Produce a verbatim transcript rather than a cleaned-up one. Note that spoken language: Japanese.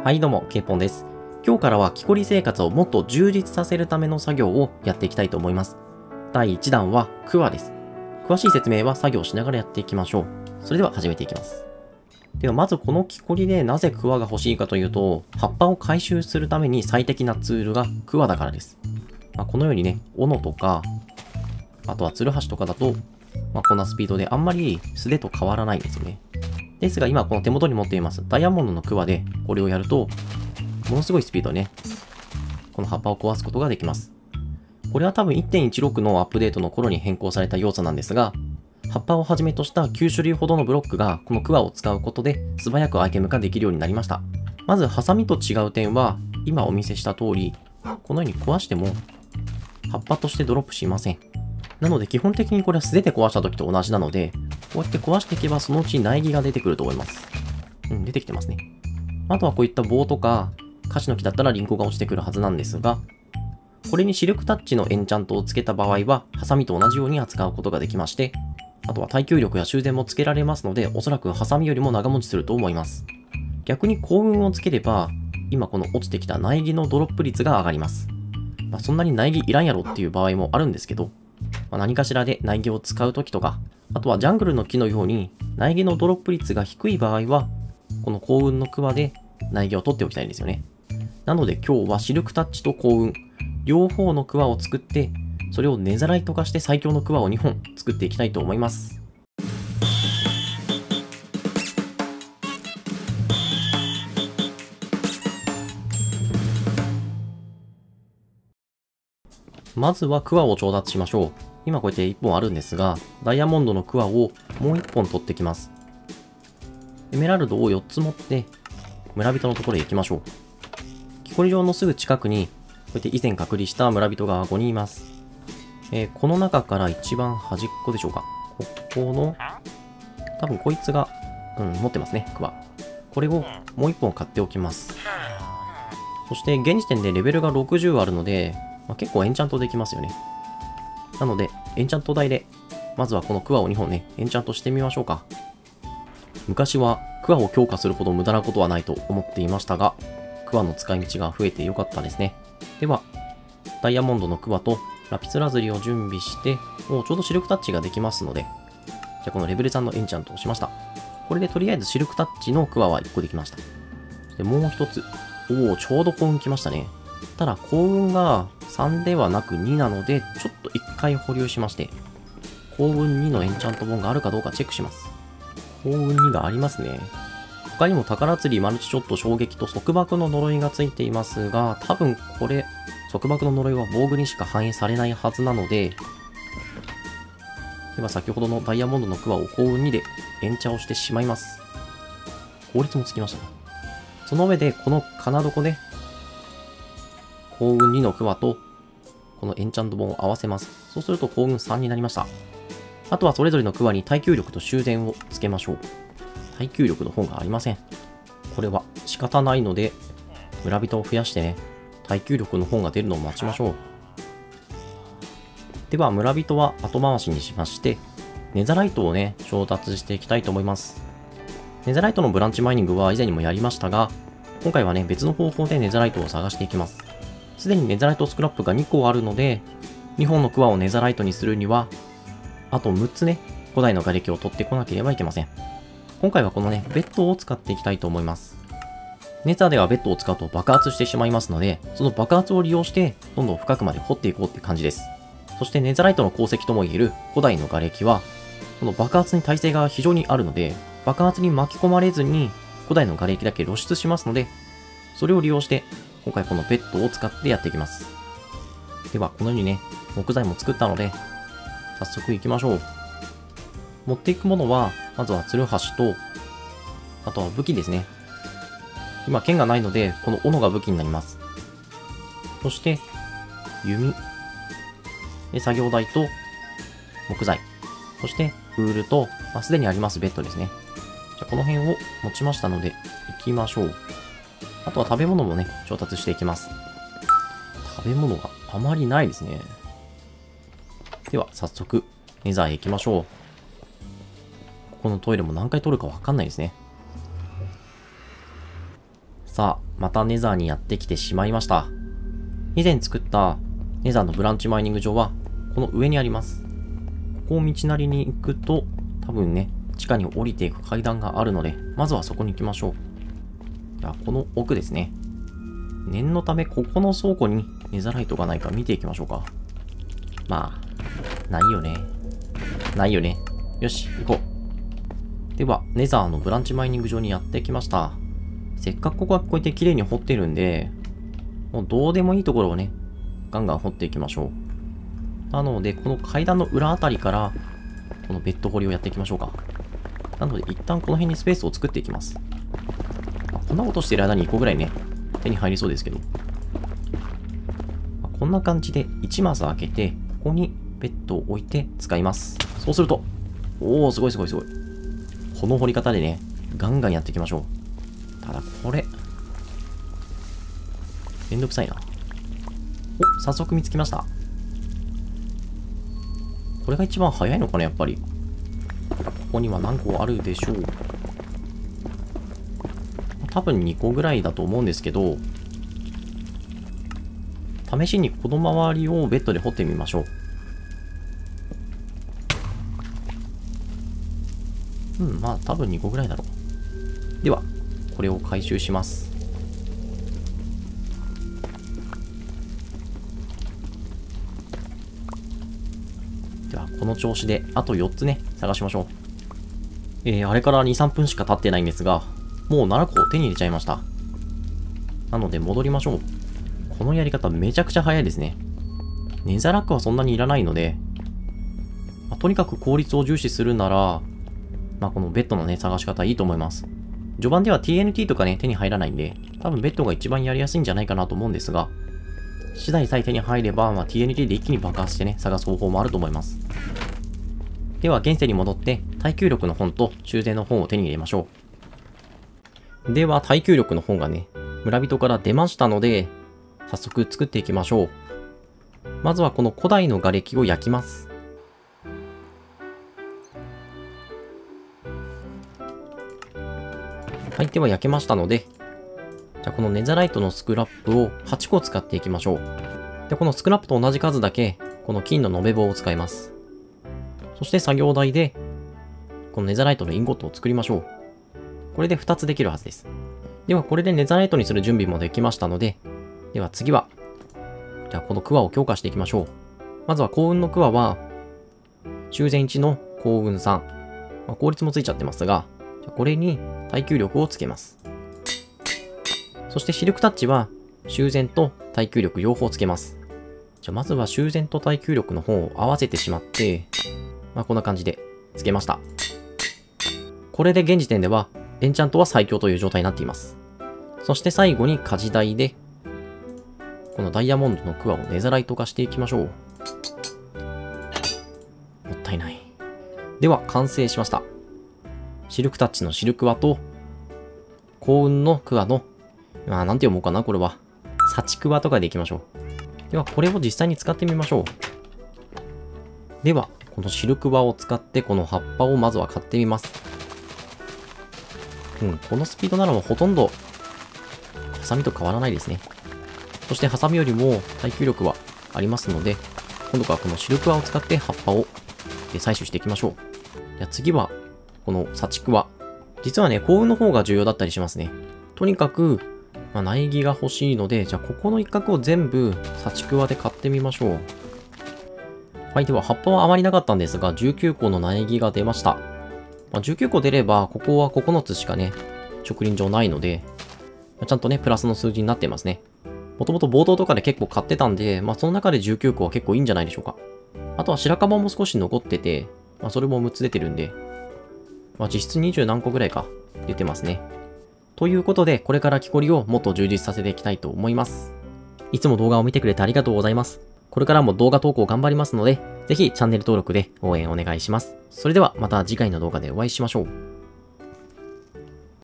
はいどうも、ケイポンです。今日からは木こり生活をもっと充実させるための作業をやっていきたいと思います。だいいちだんはクワです。詳しい説明は作業しながらやっていきましょう。それでは始めていきます。ではまずこの木こりでなぜクワが欲しいかというと、葉っぱを回収するために最適なツールがクワだからです。まあ、このようにね、斧とか、あとはツルハシとかだと、まあ、こんなスピードであんまり素手と変わらないんですよね。ですが今この手元に持っていますダイヤモンドのクワでこれをやると、ものすごいスピードでね、この葉っぱを壊すことができます。これは多分 いってんいちろく のアップデートの頃に変更された要素なんですが、葉っぱをはじめとしたきゅうしゅるいほどのブロックがこのクワを使うことで素早くアイテム化できるようになりました。まずハサミと違う点は、今お見せした通り、このように壊しても葉っぱとしてドロップしません。なので基本的にこれは素手で壊した時と同じなので、こうやって壊していけばそのうち苗木が出てくると思います。うん、出てきてますね。あとはこういった棒とか、カシの木だったらリンゴが落ちてくるはずなんですが、これにシルクタッチのエンチャントをつけた場合は、ハサミと同じように扱うことができまして、あとは耐久力や修繕もつけられますので、おそらくハサミよりも長持ちすると思います。逆に幸運をつければ、今この落ちてきた苗木のドロップ率が上がります。まあ、そんなに苗木いらんやろっていう場合もあるんですけど、まあ、何かしらで苗木を使うときとか、あとはジャングルの木のように苗木のドロップ率が低い場合は、この幸運のクワで苗木を取っておきたいんですよね。なので今日はシルクタッチと幸運、両方のクワを作って、それをネザライト化して最強のクワをにほん作っていきたいと思います。まずはクワを調達しましょう。今こうやっていっぽんあるんですが、ダイヤモンドのクワをもういっぽん取ってきます。エメラルドをよっつ持って、村人のところへ行きましょう。木こり場のすぐ近くに、こうやって以前隔離した村人がごにんいます。えー、この中から一番端っこでしょうか。ここの、多分こいつが、うん、持ってますね、クワ。これをもういっぽん買っておきます。そして現時点でレベルがろくじゅうあるので、まあ、結構エンチャントできますよね。なので、エンチャント台で、まずはこのクワをにほんね、エンチャントしてみましょうか。昔はクワを強化するほど無駄なことはないと思っていましたが、クワの使い道が増えてよかったですね。では、ダイヤモンドのクワとラピスラズリを準備して、もうちょうどシルクタッチができますので、じゃあこのレベルさんのエンチャントをしました。これでとりあえずシルクタッチのクワはいっこできました。で、もう一つ。おお、ちょうど幸運来ましたね。ただ幸運がさんではなくになので、ちょっといっかい保留しまして、幸運にのエンチャント本があるかどうかチェックします。幸運にがありますね。他にも宝釣り、マルチショット、衝撃と束縛の呪いがついていますが、多分これ、束縛の呪いは防具にしか反映されないはずなので、では先ほどのダイヤモンドのクワを幸運にでエンチャをしてしまいます。効率もつきましたね。その上で、この金床で、幸運にのクワと、このエンチャント本を合わせます。そうすると幸運さんになりました。あとはそれぞれのクワに耐久力と修繕をつけましょう。耐久力の本がありません。これは仕方ないので、村人を増やしてね、耐久力の本が出るのを待ちましょう。では村人は後回しにしまして、ネザライトをね、調達していきたいと思います。ネザライトのブランチマイニングは以前にもやりましたが、今回はね、別の方法でネザライトを探していきます。すでにネザライトスクラップがにこあるので、にほんのクワをネザライトにするには、あとむっつね、古代の瓦礫を取ってこなければいけません。今回はこのね、ベッドを使っていきたいと思います。ネザーではベッドを使うと爆発してしまいますので、その爆発を利用して、どんどん深くまで掘っていこうって感じです。そしてネザライトの鉱石ともいえる古代の瓦礫は、この爆発に耐性が非常にあるので、爆発に巻き込まれずに、古代の瓦礫だけ露出しますので、それを利用して、今回このベッドを使ってやっていきます。では、このようにね、木材も作ったので、早速行きましょう。持っていくものは、まずはツルハシと、あとは武器ですね。今、剣がないので、この斧が武器になります。そして、弓。で、作業台と、木材。そして、ウールと、まあ、すでにありますベッドですね。じゃあ、この辺を持ちましたので、行きましょう。あとは食べ物もね、調達していきます。食べ物があまりないですね。では、早速、ネザーへ行きましょう。ここのトイレも何回取るかわかんないですね。 さあ、またネザーにやってきてしまいました。以前作ったネザーのブランチマイニング場は、この上にあります。ここを道なりに行くと、多分ね、地下に降りていく階段があるので、まずはそこに行きましょう。じゃあ、この奥ですね。念のため、ここの倉庫にネザライトがないか見ていきましょうか。まあ、ないよね。ないよね。よし、行こう。では、ネザーのブランチマイニング場にやってきました。せっかくここがこうやって綺麗に掘ってるんで、もうどうでもいいところをね、ガンガン掘っていきましょう。なので、この階段の裏あたりから、このベッド掘りをやっていきましょうか。なので、一旦この辺にスペースを作っていきます。まあ、こんなことしてる間にいっこぐらいね、手に入りそうですけど。まあ、こんな感じでいちマス開けて、ここにベッドを置いて使います。そうすると、おー、すごいすごいすごい。この掘り方でね、ガンガンやっていきましょう。ただ、これ、めんどくさいな。お、早速見つけました。これが一番早いのかな、やっぱり。ここには何個あるでしょう。多分にこぐらいだと思うんですけど、試しにこの周りをベッドで掘ってみましょう。うん、まあ多分にこぐらいだろう。では、これを回収します。では、この調子であとよっつね、探しましょう。えー、あれからに、さんぷんしか経ってないんですが、もうななこ手に入れちゃいました。なので戻りましょう。このやり方めちゃくちゃ早いですね。ネザラックはそんなにいらないので、まあ、とにかく効率を重視するなら、まあ、このベッドのね、探し方いいと思います。序盤では ティーエヌティー とかね、手に入らないんで、多分ベッドが一番やりやすいんじゃないかなと思うんですが、次第さえ手に入れば、まあ、ティーエヌティー で一気に爆発してね、探す方法もあると思います。では、現世に戻って、耐久力の本と修繕の本を手に入れましょう。では、耐久力の本がね、村人から出ましたので、早速作っていきましょう。まずはこの古代の瓦礫を焼きます。はい、では焼けましたので、じゃあこのネザライトのスクラップをはちこ使っていきましょう。で、このスクラップと同じ数だけ、この金の延べ棒を使います。そして作業台で、このネザライトのインゴットを作りましょう。これでふたつできるはずです。では、これでネザライトにする準備もできましたので、では次は、じゃあこのクワを強化していきましょう。まずは幸運のクワは、修繕いちの幸運さん。まあ、効率もついちゃってますが、じゃあこれに耐久力をつけます。そしてシルクタッチは、修繕と耐久力両方つけます。じゃあまずは修繕と耐久力の方を合わせてしまって、まあこんな感じでつけました。これで現時点では、エンチャントは最強という状態になっています。そして最後に火事台で、このダイヤモンドのクワをネザライト化していきましょう。もったいない。では、完成しました。シルクタッチのシルクワと、幸運のクワの、まあ、なんて読もうかな、これは。サチクワとかでいきましょう。では、これを実際に使ってみましょう。では、このシルクワを使って、この葉っぱをまずは買ってみます。うん、このスピードならもうほとんど、ハサミと変わらないですね。そしてハサミよりも耐久力はありますので、今度からこのシルクワを使って葉っぱを採取していきましょう。じゃあ次は、このサチクワ。実はね、幸運の方が重要だったりしますね。とにかく、まあ、苗木が欲しいので、じゃあここの一角を全部サチクワで買ってみましょう。はい、では葉っぱはあまりなかったんですが、じゅうきゅうこの苗木が出ました。まあ、じゅうきゅうこ出れば、ここはここのつしかね、植林場ないので、ちゃんとね、プラスの数字になってますね。もともと冒頭とかで結構買ってたんで、まあその中でじゅうきゅうこは結構いいんじゃないでしょうか。あとは白樺も少し残ってて、まあそれもむっつ出てるんで、まあ実質にじゅう何個ぐらいか出てますね。ということで、これから木こりをもっと充実させていきたいと思います。いつも動画を見てくれてありがとうございます。これからも動画投稿頑張りますので、ぜひチャンネル登録で応援お願いします。それではまた次回の動画でお会いしましょう。